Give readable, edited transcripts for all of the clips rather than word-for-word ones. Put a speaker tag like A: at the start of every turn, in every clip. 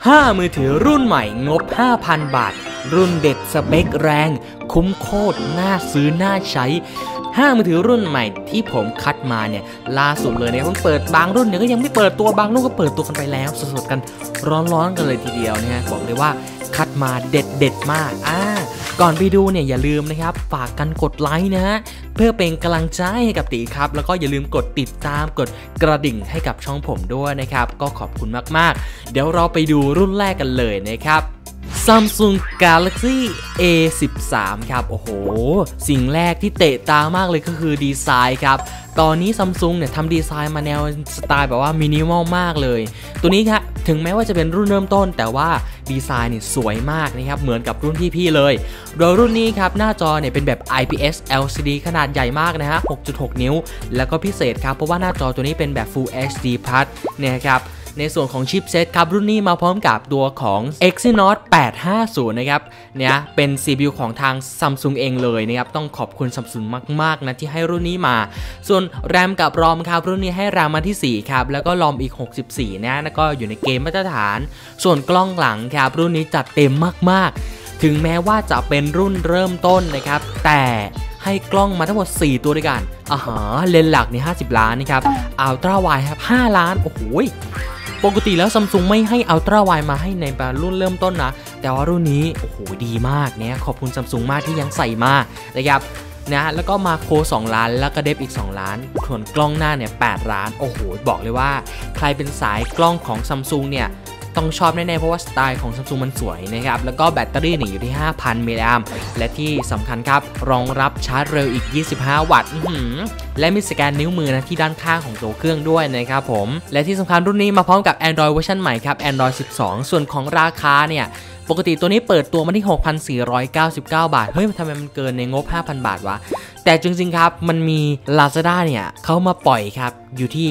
A: 5 มือถือรุ่นใหม่งบ 5,000 บาทรุ่นเด็ดสเปคแรงคุ้มโคตรน่าซื้อน่าใช้5 มือถือรุ่นใหม่ที่ผมคัดมาเนี่ยล่าสุดเลยเนี่ยเพิ่งเปิดบางรุ่นเนี่ยก็ยังไม่เปิดตัวบางรุ่นก็เปิดตัวกันไปแล้วสดๆกันร้อนๆกันเลยทีเดียวนะฮะบอกเลยว่าคัดมาเด็ดมากก่อนไปดูเนี่ยอย่าลืมนะครับฝากกันกดไลค์นะฮะเพื่อเป็นกำลังใจให้กับตีครับแล้วก็อย่าลืมกดติดตามกดกระดิ่งให้กับช่องผมด้วยนะครับก็ขอบคุณมากๆเดี๋ยวเราไปดูรุ่นแรกกันเลยนะครับ Samsung Galaxy A13 ครับโอ้โหสิ่งแรกที่เตะตามากเลยก็คือดีไซน์ครับตอนนี้ Samsung เนี่ยทำดีไซน์มาแนวสไตล์แบบว่ามินิมอลมากเลยตัวนี้ครับถึงแม้ว่าจะเป็นรุ่นเริ่มต้นแต่ว่าดีไซน์เนี่ยสวยมากนะครับเหมือนกับรุ่นพี่ๆเลยโดยรุ่นนี้ครับหน้าจอเนี่ยเป็นแบบ IPS LCD ขนาดใหญ่มากนะฮะ 6.6 นิ้วแล้วก็พิเศษครับเพราะว่าหน้าจอตัวนี้เป็นแบบ Full HD Plus เนี่ยครับในส่วนของชิปเซตครับรุ่นนี้มาพร้อมกับตัวของ Exynos 850 นะครับเนี่ยเป็น CPU ของทาง Samsung เองเลยนะครับต้องขอบคุณ Samsung มากๆนะที่ให้รุ่นนี้มาส่วน RAM กับ ROM ครับรุ่นนี้ให้ RAM มาที่4ครับแล้วก็ ROM อีก64นะแล้วก็อยู่ในเกณฑ์มาตรฐานส่วนกล้องหลังครับรุ่นนี้จัดเต็มมากๆถึงแม้ว่าจะเป็นรุ่นเริ่มต้นนะครับแต่ให้กล้องมาทั้งหมด4ตัวด้วยกันเลนส์หลักนี่50 ล้านนะครับ Ultra Wide ครับ5 ล้านโอ้โหปกติแล้ว Samsung ไม่ให้ Ultra Wide มาให้ในรุ่นเริ่มต้นนะแต่ว่ารุ่นนี้โอ้โหดีมากเนี่ยขอบคุณ Samsung มากที่ยังใส่มานะครับนะแล้วก็มาโค2 ล้านแล้วก็เดฟอีก2 ล้านส่วนกล้องหน้าเนี่ย8 ล้านโอ้โหบอกเลยว่าใครเป็นสายกล้องของ Samsung เนี่ยต้องชอบแน่ๆเพราะว่าสไตล์ของ Samsung มันสวยนะครับแล้วก็แบตเตอรี่อยู่ที่ 5,000 มิลลิแอมป์และที่สำคัญครับรองรับชาร์จเร็วอีก25 วัตต์และมีสแกนนิ้วมือนะที่ด้านข้างของตัวเครื่องด้วยนะครับผมและที่สำคัญรุ่นนี้มาพร้อมกับ Android เวอร์ชันใหม่ครับ Android 12 ส่วนของราคาเนี่ยปกติตัวนี้เปิดตัวมาที่ 6,499 บาทเฮ้ยทำไมมันเกินในงบ 5,000 บาทวะแต่จริงๆครับมันมี Lazada เนี่ยเขามาปล่อยครับอยู่ที่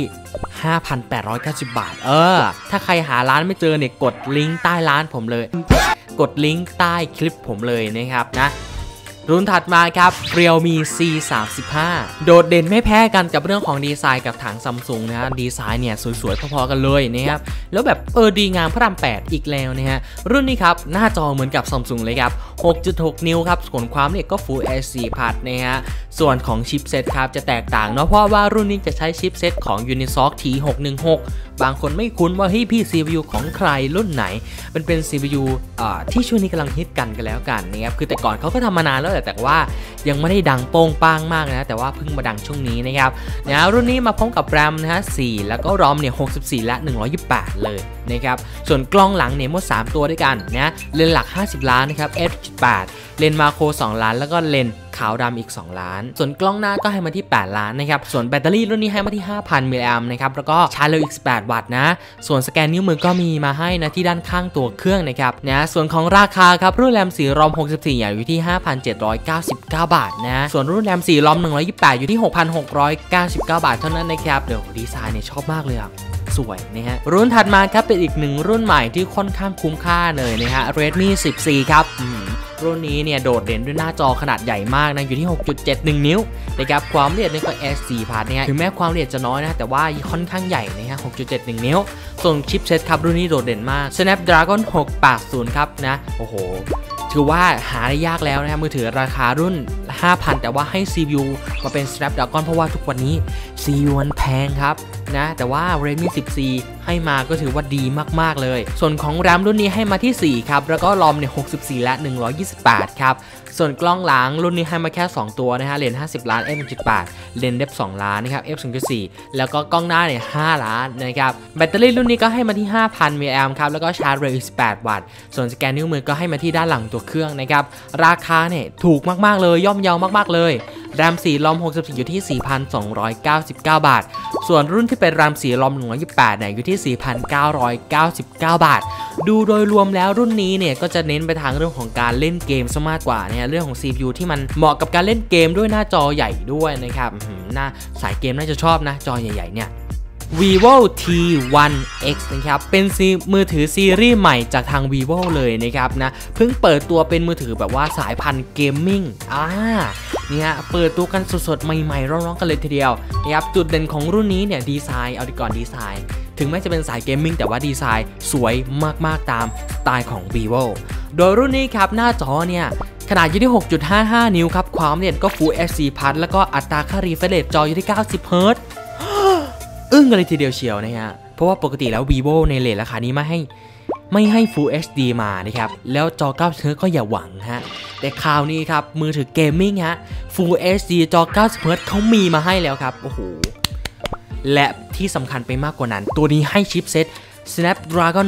A: 5,890 บาทถ้าใครหาร้านไม่เจอเนี่ยกดลิงก์ใต้ร้านผมเลยกดลิงก์ใต้คลิปผมเลยนะครับนะรุ่นถัดมาครับ Realme C35 โดดเด่นไม่แพ้กันกับเรื่องของดีไซน์กับถัง Samsung นะฮะดีไซน์เนี่ยสวยๆพอๆกันเลยนะครับแล้วแบบดีงามพระราม8อีกแล้วนะฮะรุ่นนี้ครับหน้าจอเหมือนกับ Samsung เลยครับ 6.6 นิ้วครับส่วนความละเอียดก็ Full HD Plus นะฮะส่วนของชิปเซตครับจะแตกต่างเนาะเพราะว่ารุ่นนี้จะใช้ชิปเซตของ Unisoc T616 บางคนไม่คุ้นว่าพี่ CPU ของใครรุ่นไหนเป็น CPU ที่ช่วงนี้กำลังฮิตกันแล้วกันนะครับคือแต่ก่อนเขาก็ทำมานานแล้วแต่ว่ายังไม่ได้ดังโป้งป้างมากนะแต่ว่าเพิ่งมาดังช่วงนี้นะครับรุ่นนี้มาพร้อมกับ RAM นะฮะ4แล้วก็ ROM เนี่ย64และ128เลยนะครับส่วนกล้องหลังเนี่ยหมด3ตัวด้วยกันนะเลนส์หลัก50 ล้านนะครับ f8 เลนส์มาโคร2 ล้านแล้วก็เลนส์ขาวดำอีก2 ล้านส่วนกล้องหน้าก็ให้มาที่8 ล้านนะครับส่วนแบตเตอรี่รุ่นนี้ให้มาที่ 5,000 มิลลิแอมป์นะครับแล้วก็ชาร์จเร็วอีก18 วัตต์นะส่วนสแกนนิ้วมือก็มีมาให้นะที่ด้านข้างตัวเครื่องนะครับส่วนของราคาครับรุ่นแรม4 ROM 64อยู่ที่ 5,799 บาทนะส่วนรุ่นแรม4 ROM 128อยู่ที่ 6,699 บาทเท่านั้นนะครับเดี๋ยวดีไซน์เนี่ยชอบมากเลยสวยนะฮะรุ่นถัดมาครับเป็นอีกหนึ่งรุ่นใหม่ที่ค่อนข้างคุ้มค่าเลยนะฮะ Redmi 10C ครับรุ่นนี้เนี่ยโดดเด่นด้วยหน้าจอขนาดใหญ่มากนะอยู่ที่ 6.71 นิ้วนะครับความละเอียดนี่ก็ S4 Plus เนี่ยถึงแม้ความละเอียดจะน้อยนะแต่ว่าค่อนข้างใหญ่นะฮะ 6.71 นิ้วส่วนชิปเซตครับรุ่นนี้โดดเด่นมาก Snapdragon 680 ครับนะโอ้โหถือว่าหาได้ยากแล้วนะครับมือถือราคารุ่น 5,000 แต่ว่าให้ CPU มาเป็น Snapdragon เพราะว่าทุกวันนี้ CPU มันแพงครับนะแต่ว่า Redmi 10C ให้มาก็ถือว่าดีมากๆเลยส่วนของ RAM รุ่นนี้ให้มาที่4ครับแล้วก็ ROM เนี่ย64และ128ครับส่วนกล้องหลังรุ่นนี้ให้มาแค่2ตัวนะฮะเลนส์50 ล้าน f1.8 เลนส์เดฟ2 ล้านนะครับ f2.4 แล้วก็กล้องหน้าเนี่ย5 ล้านนะครับแบตเตอรี่รุ่นนี้ก็ให้มาที่ 5,000 มิลลิแอมป์ครับแล้วก็ชาร์จเร็ว18 วัตต์ส่วนสแกนนิ้วมือก็ให้มาที่ด้านหลังตัวเครื่องนะครับราคาเนี่ยถูกมากๆเลยย่อมเยาวมากๆเลย RAM 4 ROM 64อยู่ที่ 4,299 บาทส่วนรุ่นที่เป็น RAM 4 ROM 128เนี่ยอยู่ที่ 4,999 บาทดูโดยรวมแล้วรุ่นนี้เนี่ยก็จะเน้นไปทางเรื่องของการเล่นเกมซะมากกว่าเนี่ยเรื่องของ CPU ที่มันเหมาะกับการเล่นเกมด้วยหน้าจอใหญ่ด้วยนะครับหน้าสายเกมน่าจะชอบนะจอใหญ่ๆเนี่ย Vivo T1X นะครับเป็นมือถือซีรีส์ใหม่จากทาง Vivo เลยนะครับนะเพิ่งเปิดตัวเป็นมือถือแบบว่าสายพันธุ์เกมมิ่งเนี่ยเปิดตัวกันสดๆใหม่ๆร้อนๆกันเลยทีเดียวนะครับจุดเด่นของรุ่นนี้เนี่ยดีไซน์เอาดีก่อนดีไซน์ถึงแม้จะเป็นสายเกมมิ่งแต่ว่าดีไซน์สวยมากๆตามสไตล์ของ vivo โดยรุ่นนี้ครับหน้าจอเนี่ยขนาดอยู่ที่ 6.55 นิ้วครับความละเอียดก็ Full HD Plus แล้วก็อัตราค่า refresh rate จออยู่ที่ 90 Hz อึ้งกันเลยทีเดียวเชียวนะฮะเพราะว่าปกติแล้ว vivo ในเรทราคานี้ไม่ให้ Full HD มานะครับแล้วจอ 90 Hz ก็อย่าหวังฮะแต่คราวนี้ครับมือถือเกมมิ่งฮะ Full HD จอ 90 Hz เขามีมาให้แล้วครับโอ้โหและที่สำคัญไปมากกว่านั้นตัวนี้ให้ชิปเซ็ต Snapdragon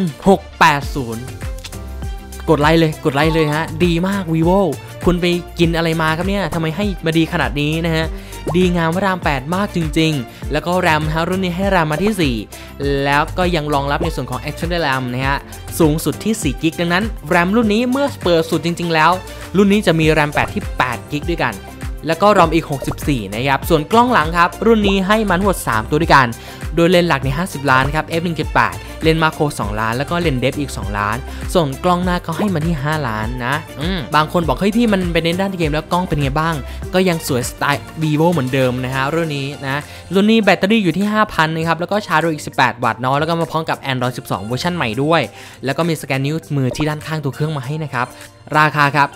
A: 680 กดไลค์เลยฮะดีมาก vivo คุณไปกินอะไรมาครับเนี่ยทำไมให้มาดีขนาดนี้นะฮะดีงามราม8มากจริงๆแล้วก็แรมฮะรุ่นนี้ให้แรมมาที่4แล้วก็ยังรองรับในส่วนของ external RAM นะฮะสูงสุดที่4 GB ดังนั้นแรมรุ่นนี้เมื่อเปิดสุดจริงๆแล้วรุ่นนี้จะมีแรม8ที่8 GB ด้วยกันแล้วก็รอมอีก64นะครับส่วนกล้องหลังครับรุ่นนี้ให้มันทั้งหมด3ตัวด้วยกันโดยเลนส์หลักใน50 ล้านครับ f1.8 เลนส์มาโคร2ล้านแล้วก็เลนส์เดฟอีก2ล้านส่วนกล้องหน้าเขาให้มาที่5ล้านนะบางคนบอกเฮ้ยพี่มันไปเน้นด้านเกมแล้วกล้องเป็นไงบ้างก็ยังสวยสไตล์ vivo เหมือนเดิมนะฮะรุ่นนี้นะรุ่นนี้แบตเตอรี่อยู่ที่ 5,000 นะครับแล้วก็ชาร์จโดยอีก18 วัตต์เนาะแล้วก็มาพร้อมกับ Android 12 เวอร์ชันใหม่ด้วยแล้วก็มีสแกนนิ้วมือที่ด้านข้างตัวเครื่องมาให้นะครับราคาครับ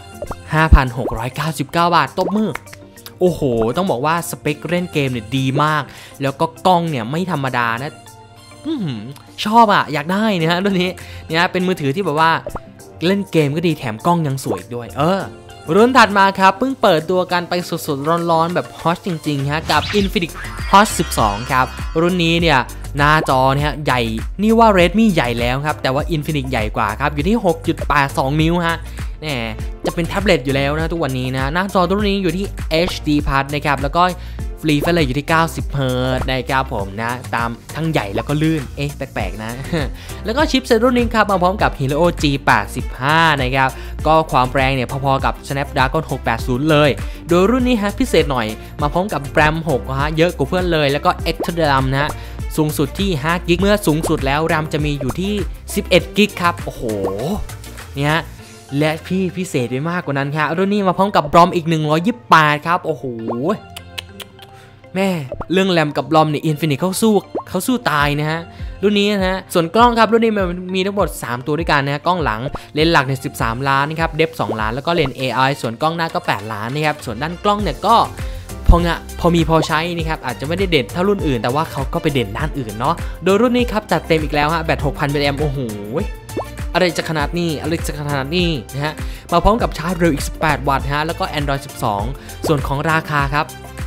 A: 5,699 บาทตบมือโอ้โหต้องบอกว่าสเปคเล่นเกมเนี่ยดีมากแล้วก็กล้องเนี่ยไม่ธรรมดานะชอบอ่ะอยากได้นะฮะรุ่นนี้เนี่ยเป็นมือถือที่แบบว่าเล่นเกมก็ดีแถมกล้องยังสวยด้วยรุ่นถัดมาครับเพิ่งเปิดตัวกันไปสดๆร้อนๆแบบฮอตจริงๆฮะกับ Infinix Hot 12 ครับรุ่นนี้เนี่ยหน้าจอเนี่ยใหญ่นี่ว่า Redmi ใหญ่แล้วครับแต่ว่า Infinix ใหญ่กว่าครับอยู่ที่ 6.82 นิ้วฮะจะเป็นแท็บเล็ตอยู่แล้วนะทุกวันนี้นะหน้าจอรุ่นนี้อยู่ที่ HD Plus นะครับแล้วก็ฟรีเฟรชเรทอยู่ที่90 Hz นะครับผมนะตามทั้งใหญ่แล้วก็ลื่นแปลกๆนะแล้วก็ชิปเซตรุ่นนี้ครับมาพร้อมกับ Helio G85 นะครับก็ความแรงเนี่ยพอๆกับ Snapdragon 680 เลยโดยรุ่นนี้ฮะพิเศษหน่อยมาพร้อมกับแรม6ฮะเยอะกว่าเพื่อนเลยแล้วก็ external RAM นะฮะสูงสุดที่5 GB เมื่อสูงสุดแล้ว RAM จะมีอยู่ที่11 GB ครับโอ้โหเนี่ยและพิเศษไปมากกว่านั้นครับรุ่นนี้มาพร้อมกับบรอมอีก128ครับโอ้โหแม่เรื่องแรมกับบรอมเนี่ย Infinix เขาสู้ตายนะฮะรุ่นนี้นะฮะส่วนกล้องครับรุ่นนี้มันมีทั้งหมด3ตัวด้วยกันนะฮะกล้องหลังเลนส์หลักเนี่ย13 ล้านนะครับเดฟ2ล้านแล้วก็เลนส์ AI ส่วนกล้องหน้าก็8 ล้านนะครับส่วนด้านกล้องเนี่ยก็พอมีพอใช้นะครับอาจจะไม่ได้เด่นเท่ารุ่นอื่นแต่ว่าเขาก็ไปเด่นด้านอื่นเนาะโดยรุ่นนี้ครับจัดเต็มอีกแล้วฮะแบต 6,000 mAh โอ้โหอะไรจะขนาดนี้นะฮะมาพร้อมกับชาร์จเร็วอีก18 วัตต์ฮะแล้วก็ Android 12 ส่วนของราคาครับ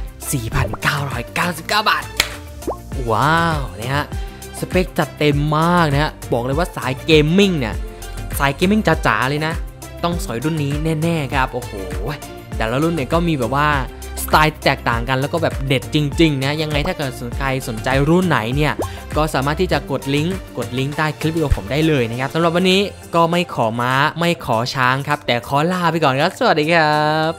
A: 4,999 บาทว้าวเนี่ยฮะสเปคจัดเต็มมากนะฮะบอกเลยว่าสายเกมมิ่งเนี่ยสายเกมมิ่งจ๋าๆเลยนะต้องสอยรุ่นนี้แน่ๆครับโอ้โหแต่ละรุ่นเนี่ยก็มีแบบว่าสไตล์แตกต่างกันแล้วก็แบบเด็ดจริงๆนะยังไงถ้าเกิดใครสนใจรุ่นไหนเนี่ยก็สามารถที่จะกดลิงก์ใต้คลิปวิดีโอผมได้เลยนะครับสำหรับวันนี้ก็ไม่ขอม้าไม่ขอช้างครับแต่ขอลาไปก่อนครับสวัสดีครับ